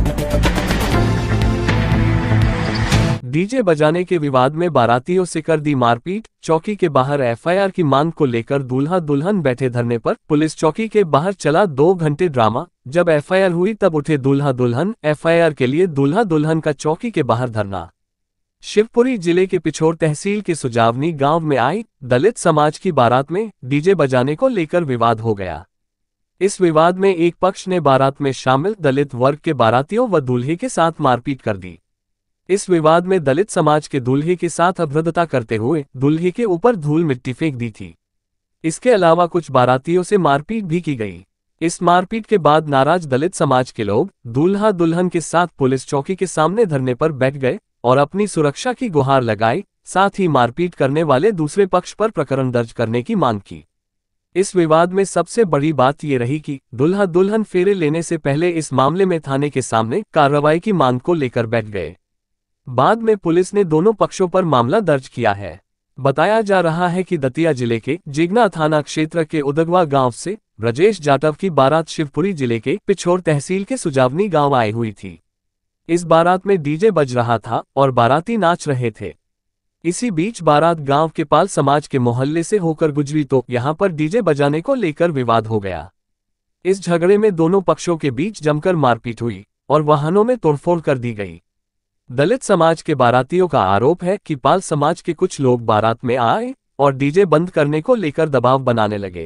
DJ बजाने के विवाद में बारातियों से कर दी मारपीट। चौकी के बाहर एफआईआर की मांग को लेकर दूल्हा दुल्हन बैठे धरने पर। पुलिस चौकी के बाहर चला 2 घंटे ड्रामा। जब एफआईआर हुई तब उठे दूल्हा दुल्हन। एफआईआर के लिए दूल्हा दुल्हन का चौकी के बाहर धरना। शिवपुरी जिले के पिछोर तहसील के सुजावनी गांव में आई दलित समाज की बारात में डीजे बजाने को लेकर विवाद हो गया। इस विवाद में एक पक्ष ने बारात में शामिल दलित वर्ग के बारातियों व दूल्हे के साथ मारपीट कर दी। इस विवाद में दलित समाज के दूल्हे के साथ अभद्रता करते हुए दूल्हे के ऊपर धूल मिट्टी फेंक दी थी। इसके अलावा कुछ बारातियों से मारपीट भी की गई। इस मारपीट के बाद नाराज दलित समाज के लोग दूल्हा दुल्हन के साथ पुलिस चौकी के सामने धरने पर बैठ गए और अपनी सुरक्षा की गुहार लगाई। साथ ही मारपीट करने वाले दूसरे पक्ष पर प्रकरण दर्ज करने की मांग की। इस विवाद में सबसे बड़ी बात ये रही कि दूल्हा दुल्हन फेरे लेने से पहले इस मामले में थाने के सामने कार्रवाई की मांग को लेकर बैठ गए। बाद में पुलिस ने दोनों पक्षों पर मामला दर्ज किया है। बताया जा रहा है कि दतिया जिले के जिगना थाना क्षेत्र के उदगवा गांव से ब्रजेश जाटव की बारात शिवपुरी जिले के पिछोर तहसील के सुजावनी गांव आई हुई थी। इस बारात में डीजे बज रहा था और बाराती नाच रहे थे। इसी बीच बारात गांव के पाल समाज के मोहल्ले से होकर गुजरी तो यहां पर डीजे बजाने को लेकर विवाद हो गया। इस झगड़े में दोनों पक्षों के बीच जमकर मारपीट हुई और वाहनों में तोड़फोड़ कर दी गई। दलित समाज के बारातियों का आरोप है कि पाल समाज के कुछ लोग बारात में आए और डीजे बंद करने को लेकर दबाव बनाने लगे।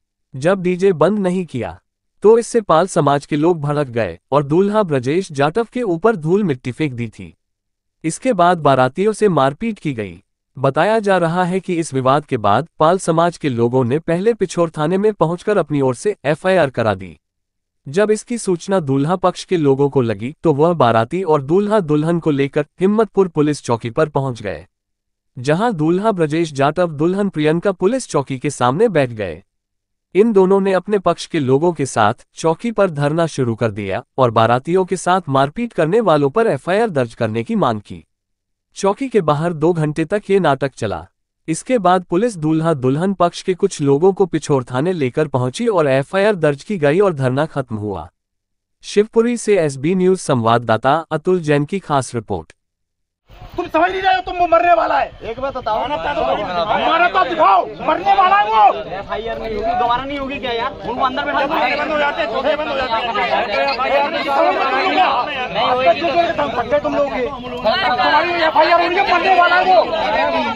जब डीजे बंद नहीं किया तो इससे पाल समाज के लोग भड़क गए और दूल्हा ब्रजेश जाटव के ऊपर धूल मिट्टी फेंक दी थी। इसके बाद बारातियों से मारपीट की गई। बताया जा रहा है कि इस विवाद के बाद पाल समाज के लोगों ने पहले पिछोर थाने में पहुंचकर अपनी ओर से एफआईआर करा दी। जब इसकी सूचना दूल्हा पक्ष के लोगों को लगी तो वह बाराती और दूल्हा दुल्हन को लेकर हिम्मतपुर पुलिस चौकी पर पहुंच गए, जहां दूल्हा ब्रजेश जाटव दुल्हन प्रियंका पुलिस चौकी के सामने बैठ गए। इन दोनों ने अपने पक्ष के लोगों के साथ चौकी पर धरना शुरू कर दिया और बारातियों के साथ मारपीट करने वालों पर एफआईआर दर्ज करने की मांग की। चौकी के बाहर 2 घंटे तक ये नाटक चला। इसके बाद पुलिस दूल्हा दुल्हन पक्ष के कुछ लोगों को पिछोर थाने लेकर पहुंची और एफआईआर दर्ज की गई और धरना खत्म हुआ। शिवपुरी से एसबी न्यूज संवाददाता अतुल जैन की खास रिपोर्ट। तुम समझ नहीं रहे हो, तुम वो मरने वाला है। एक बात बताओ, हमारा तो दिखाओ, मरने वाला है वो। एफआईआर नहीं होगी, दोबारा नहीं होगी क्या यार? उनको अंदर बैठा बंद हो जाते, चौथे बंद हो जाते। तुम लोग तुम्हारी एफआईआर होनी है, मरने वाला है वो।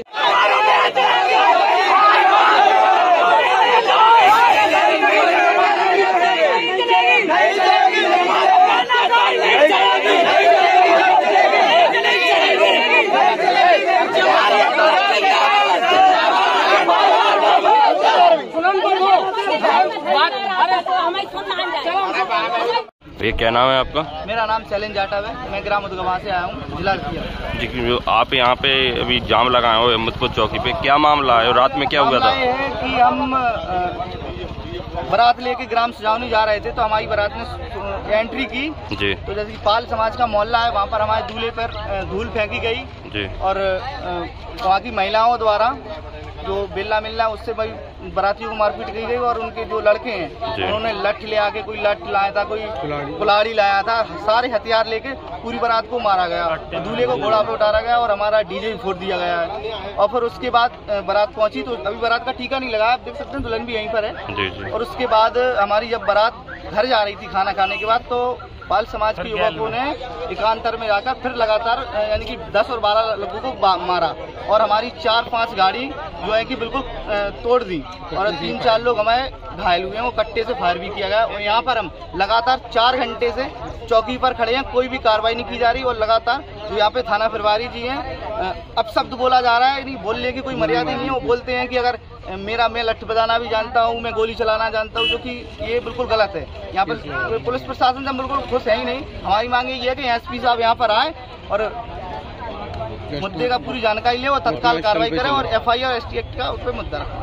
ये क्या नाम है आपका? मेरा नाम शैलेंद्र जाटव है, मैं ग्राम उदगवा से आया हूँ, जिला दतिया। जी, आप यहाँ पे अभी जाम लगाए हो हिम्मतपुर चौकी पे, क्या मामला है और रात में क्या हुआ था? ये है कि हम बारात लेके ग्राम सुजावनी जा रहे थे तो हमारी बारात ने एंट्री की जी। तो जैसे कि पाल समाज का मोहल्ला है, वहाँ पर हमारे दूल्हे पर धूल फेंकी गई जी। और वहाँ की महिलाओं द्वारा जो बिल्ला मिलना है उससे भाई बारातियों को मारपीट की गई और उनके जो लड़के हैं उन्होंने लठ ले आके, कोई लठ लाया था, कोई कुल्हाड़ी लाया था, सारे हथियार लेके पूरी बारात को मारा गया। दूल्हे को घोड़ा पे उतारा गया और हमारा डीजे भी फोड़ दिया गया है। और फिर उसके बाद बारात पहुंची तो अभी बारात का टीका नहीं लगा, आप देख सकते हैं दुल्हन भी यहीं पर है। और उसके बाद हमारी जब बारात घर जा रही थी खाना खाने के बाद, तो पाल समाज के युवकों ने एकांतर में जाकर फिर लगातार यानी कि 10 और 12 लोगों को मारा और हमारी 4-5 गाड़ी जो है कि बिल्कुल तोड़ दी और 3-4 लोग हमारे घायल हुए हैं। वो कट्टे से फायर भी किया गया और यहाँ पर हम लगातार 4 घंटे से चौकी पर खड़े हैं, कोई भी कार्रवाई नहीं की जा रही। और लगातार जो यहाँ पे थाना प्रभारी जी हैं, अब शब्द बोला जा रहा है, नहीं बोलने की कोई मर्यादा नहीं है। वो बोलते हैं कि अगर मैं लठ बजाना भी जानता हूँ, मैं गोली चलाना जानता हूँ, जो कि ये बिल्कुल गलत है। यहाँ पर पुलिस प्रशासन से हम बिल्कुल खुश है ही नहीं। हमारी मांग ये है कि एसपी साहब यहाँ पर आए और मुद्दे का पूरी जानकारी ले और तत्काल कार्रवाई करें और एफआईआर एसटी एक्ट का उस पर मुद्दा रखें।